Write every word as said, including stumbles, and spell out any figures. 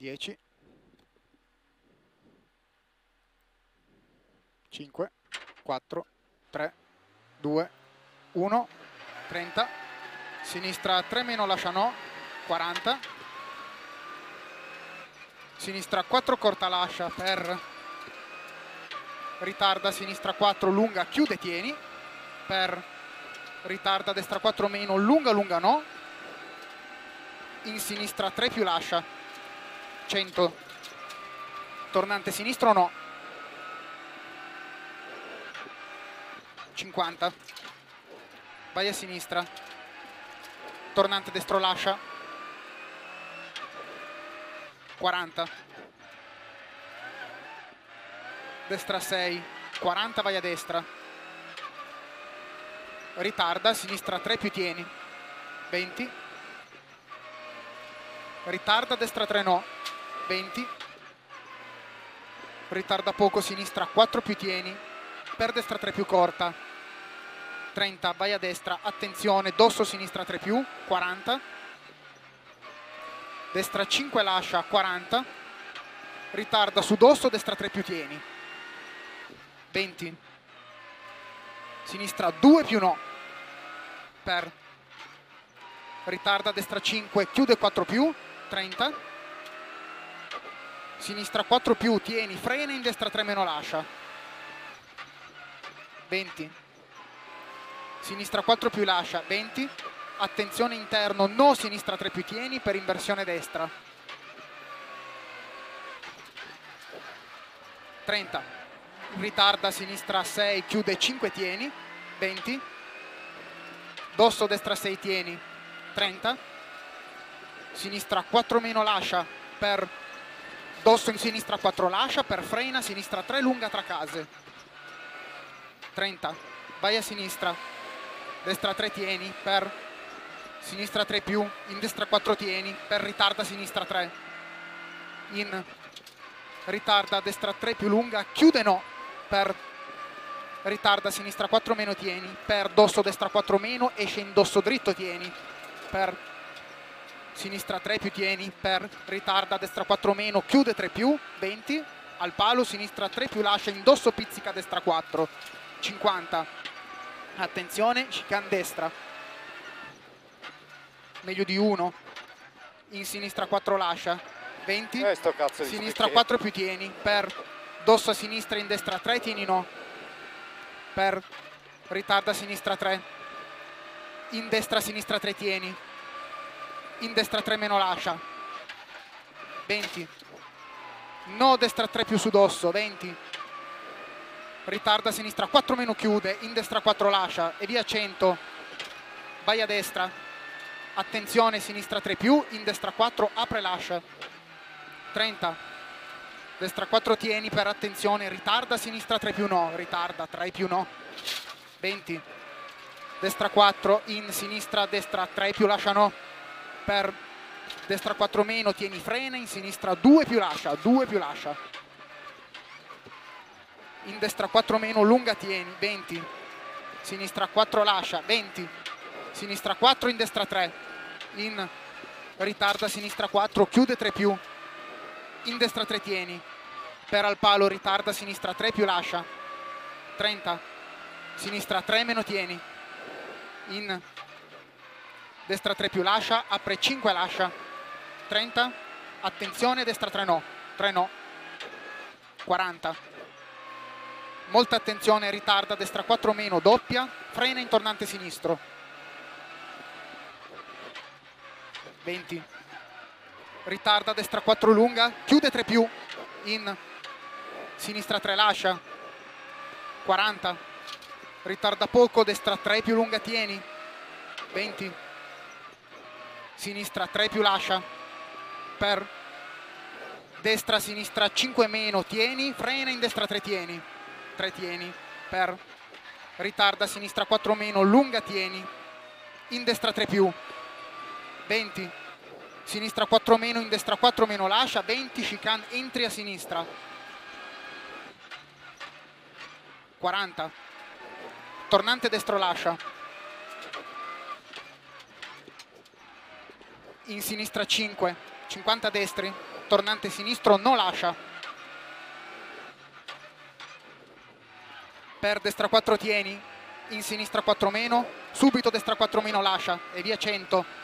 dieci, cinque, quattro, tre, due, uno, trenta, sinistra tre meno lascia no, quaranta, sinistra quattro corta lascia per ritarda, sinistra quattro lunga chiude tieni, per ritarda destra quattro meno lunga lunga no, in sinistra tre più lascia, cento, tornante sinistro no, cinquanta, vai a sinistra, tornante destro lascia, quaranta, destra sei, quaranta vai a destra, ritarda, sinistra tre più tieni, venti, ritarda, destra tre no, venti, ritarda poco, sinistra quattro più tieni, per destra tre più corta, trenta, vai a destra, attenzione, dosso sinistra tre più, quaranta, destra cinque lascia, quaranta, ritarda su dosso, destra tre più tieni, venti, sinistra due più no, per ritarda, destra cinque, chiude quattro più, trenta, sinistra quattro più, tieni, frena, in destra tre meno lascia, venti, sinistra quattro più lascia, venti, attenzione interno, no, sinistra tre più tieni, per inversione destra, trenta, ritarda, sinistra sei, chiude cinque tieni, venti, dosso destra sei tieni, trenta, sinistra quattro meno lascia, per dosso in sinistra quattro lascia, per frena, sinistra tre lunga tra case, trenta, vai a sinistra, destra tre tieni, per sinistra tre più, in destra quattro tieni, per ritarda sinistra tre, in ritarda destra tre più lunga, chiude no, per ritarda sinistra quattro meno tieni, per dosso destra quattro meno, esce in dosso dritto tieni, per sinistra tre più tieni, per ritarda destra quattro meno, chiude tre più, venti, al palo, sinistra tre più lascia, in dosso pizzica destra quattro, cinquanta, attenzione, chicane destra, meglio di uno, in sinistra quattro lascia, venti, eh, sto cazzo di sinistra specchietto. quattro più tieni, per dosso a sinistra, in destra tre, tieni no, per ritarda sinistra tre, in destra sinistra tre tieni, in destra tre meno lascia, venti, no, destra tre più su dosso, venti, ritarda sinistra quattro meno chiude, in destra quattro lascia e via, cento, vai a destra, attenzione, sinistra tre più, in destra quattro apre lascia, trenta, destra quattro tieni, per attenzione, ritarda, sinistra tre più no, ritarda, tre più no, venti, destra quattro, in sinistra destra tre più lascia no, per destra quattro meno, tieni, frena, in sinistra due più lascia, due più lascia, in destra quattro meno, lunga tieni, venti, sinistra quattro lascia, venti, sinistra quattro, in destra tre, in ritarda, sinistra quattro, chiude tre più, in destra tre tieni, per al palo, ritarda, sinistra tre più lascia, trenta, sinistra tre meno tieni, in destra tre più lascia, apre cinque lascia, trenta, attenzione, destra tre no, tre no, quaranta, molta attenzione, ritarda, destra quattro meno, doppia, frena in tornante sinistro, venti, ritarda, destra quattro lunga, chiude tre più, in sinistra tre lascia, quaranta, ritarda poco, destra tre più lunga tieni, venti, sinistra tre più lascia, per destra sinistra cinque meno tieni, frena, in destra tre tieni, tre tieni, per ritarda, sinistra quattro meno, lunga tieni, in destra tre più, venti, sinistra quattro meno, in destra quattro meno lascia, venti, chicane, entri a sinistra, quaranta, tornante destro lascia, in sinistra cinque, cinquanta destri, tornante sinistro, no lascia. Per destra quattro tieni, in sinistra quattro meno, subito destra quattro meno lascia e via cento.